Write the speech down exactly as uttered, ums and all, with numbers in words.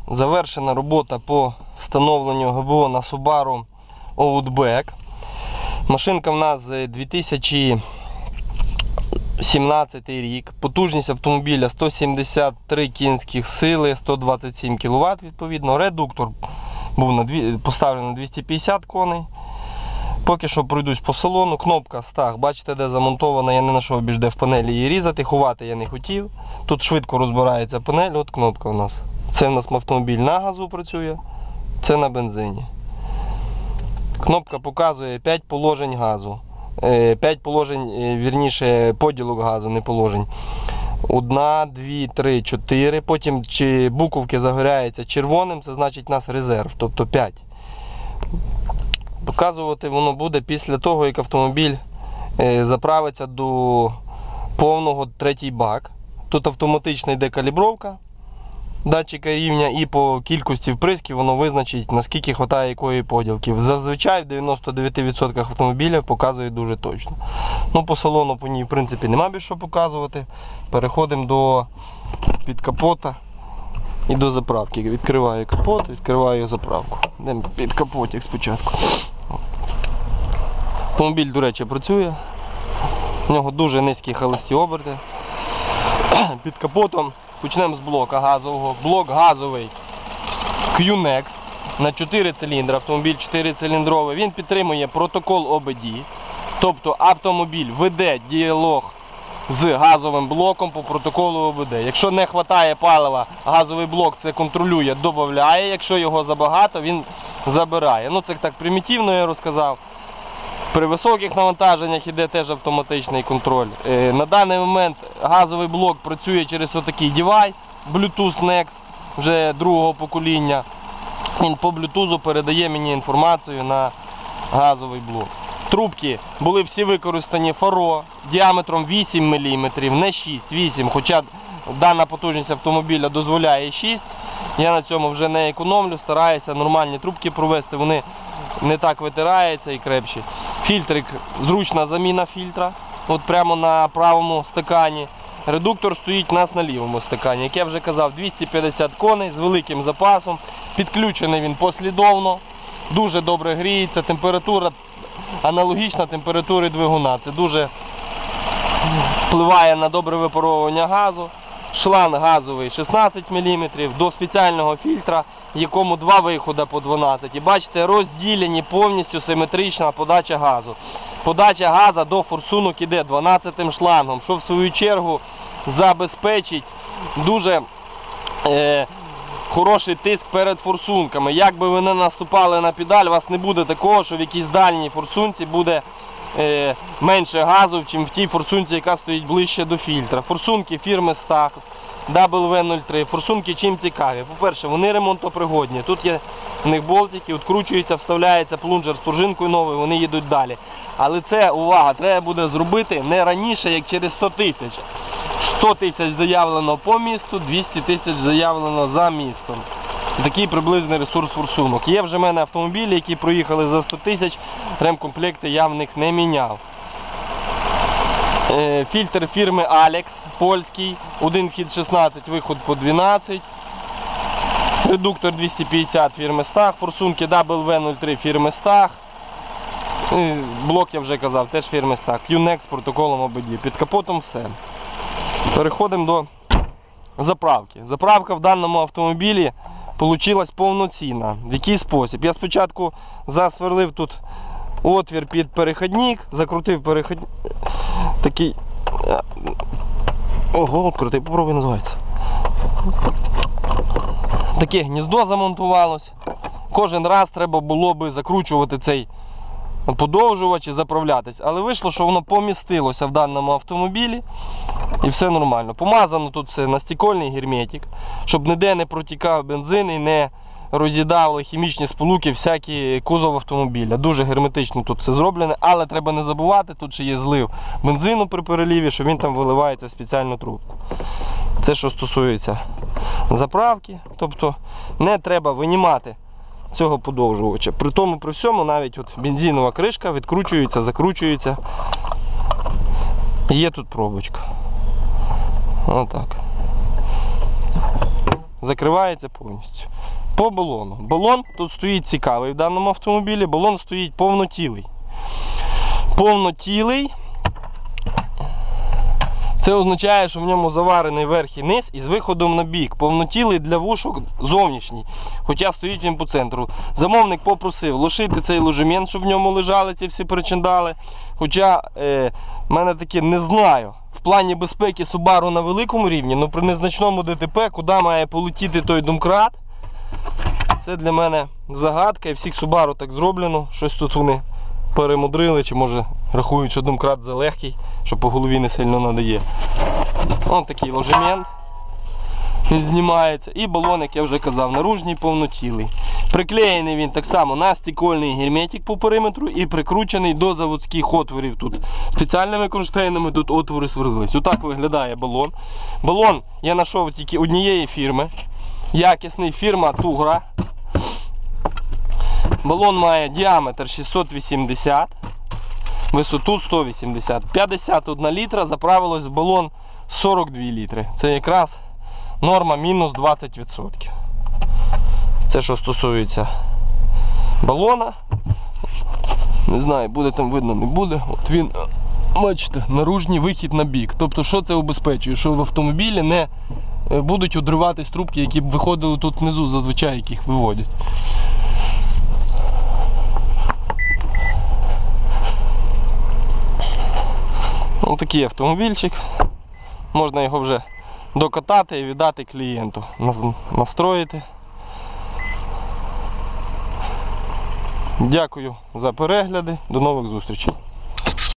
завершена робота по встановленню ГБО на Subaru Outback. Машинка в нас дві тисячі сімнадцятий рік. Потужність автомобіля сто сімдесят три кінських сили, сто двадцять сім кіловат відповідно. Редуктор був на дві, поставлений на двісті п'ятдесят коней. Поки що пройдусь по салону. Кнопка стаг, бачите, де замонтована, я не знайшов більш де в панелі її різати, ховати я не хотів. Тут швидко розбирається панель, от кнопка у нас. Це у нас автомобіль на газу працює, це на бензині. Кнопка показує п'ять положень газу. п'ять положень, вірніше, поділок газу, не положень. Одна, дві, три, чотири. Потім чи буковки загоряються червоним, це значить у нас резерв, тобто п'ять. Показувати воно буде після того, як автомобіль заправиться до повного третій бак. Тут автоматична йде калібровка датчика рівня, і по кількості вприсків воно визначить, наскільки вистачає якої поділки. Зазвичай в дев'яноста дев'яти відсотках автомобілів показує дуже точно. Ну, по салону по ній в принципі нема більше що показувати. Переходимо до підкапота і до заправки. Відкриваю капот, відкриваю заправку. Йдемо під капотик спочатку. Автомобіль, до речі, працює. У нього дуже низькі холості оберти. Під капотом почнемо з блока газового. Блок газовий Qnext на чотири циліндри. Автомобіль чотирициліндровий. Він підтримує протокол о бе ді. Тобто автомобіль веде діалог з газовим блоком по протоколу о бе ді. Якщо не вистачає палива, газовий блок це контролює, додає. Якщо його забагато, він забирає. Ну, це так примітивно я розказав. При високих навантаженнях йде теж автоматичний контроль. На даний момент газовий блок працює через отакий девайс Bluetooth Next вже другого покоління. Він по Bluetooth передає мені інформацію на газовий блок. Трубки були всі використані фаро діаметром вісім міліметрів, не шість, вісім, хоча дана потужність автомобіля дозволяє шість. Я на цьому вже не економлю, стараюся нормальні трубки провести, вони не так витираються і крепші. Фільтрик, зручна заміна фільтра, от прямо на правому стакані. Редуктор стоїть у нас на лівому стакані. Як я вже казав, двісті п'ятдесят коней з великим запасом. Підключений він послідовно, дуже добре гріється, температура аналогічна температурі двигуна. Це дуже впливає на добре випаровування газу. Шланг газовий шістнадцять міліметрів до спеціального фільтра, якому два виходи по дванадцять. І бачите, розділені повністю симетрична подача газу. Подача газу до форсунок іде дванадцятим шлангом, що в свою чергу забезпечить дуже е, хороший тиск перед форсунками. Як би ви не наступали на педаль, у вас не буде такого, що в якійсь дальній форсунці буде е, менше газу, ніж в тій форсунці, яка стоїть ближче до фільтра. Форсунки фірми Stag, дабл ве нуль три. Форсунки чим цікаві? По-перше, вони ремонтопригодні. Тут є в них болтики, відкручується, вставляється плунжер з пружинкою новою, вони їдуть далі. Але це, увага, треба буде зробити не раніше, як через сто тисяч. сто тисяч заявлено по місту, двісті тисяч заявлено за містом. Такий приблизний ресурс форсунок. Є вже в мене автомобілі, які проїхали за сто тисяч, ремкомплекти я в них не міняв. Фільтр фірми Alex, польський, один вхід шістнадцять, виход по дванадцять. Редуктор двісті п'ятдесят фірми Stag, форсунки дабл ве нуль три фірми Stag. Блок я вже казав, теж фірми Stag. Qnext з протоколом о бе ді. Під капотом все. Переходимо до заправки. Заправка в даному автомобілі вийшла повноцінна. В який спосіб? Я спочатку засверлив тут отвір під переходник, закрутив переходник. Такий. Ого, відкрутий, попробуй, називається. Таке гніздо замонтувалось. Кожен раз треба було би закручувати цей подовжувач і заправлятись. Але вийшло, що воно помістилося в даному автомобілі і все нормально. Помазано тут все на стекольний герметик, щоб ніде не протікав бензин і не роз'їдали хімічні сполуки всякі кузов автомобіля. Дуже герметично тут все зроблене, але треба не забувати, тут ще є злив бензину при переліві, що він там виливається в спеціальну трубку. Це що стосується заправки, тобто не треба винімати цього подовжувача. При тому, при всьому, навіть от бензинова кришка відкручується, закручується. Є тут пробочка. Отак. Закривається повністю. По балону. Балон тут стоїть цікавий в даному автомобілі. Балон стоїть повнотілий. Повнотілий. Це означає, що в ньому заварений верх і низ із виходом на бік. Повнотілий для вушок зовнішній, хоча стоїть він по центру. Замовник попросив лишити цей ложемент, щоб в ньому лежали ці всі причиндали. Хоча е, в мене таке не знаю. В плані безпеки Subaru на великому рівні, але при незначному ДТП, куди має полетіти той домкрат, це для мене загадка. І всіх Subaru так зроблено. Щось тут вони перемудрили, чи може рахують, що домкрат залегкий, що по голові не сильно надає. Ось такий ложемент. Він знімається. І балон, як я вже казав, наружній повнотілий. Приклеєний він так само на стекольний герметик по периметру і прикручений до заводських отворів. Тут спеціальними кронштейнами тут отвори сверлились. Отак виглядає балон. Балон я знайшов тільки однієї фірми. Якісний, фірма Тугра. Балон має діаметр шістсот вісімдесят, висоту сто вісімдесят. п'ятдесят один літра, заправилось в балон сорок два літри. Це якраз норма мінус двадцять відсотків. Це що стосується балона. Не знаю, буде там видно, не буде. От він, бачите, наружній вихід на бік. Тобто, що це убезпечує? Що в автомобілі не будуть удриватись трубки, які б виходили тут внизу, зазвичай яких виводять. Ось такий автомобільчик. Можна його вже докатати і віддати клієнту. Настроїти. Дякую за перегляди. До нових зустрічей.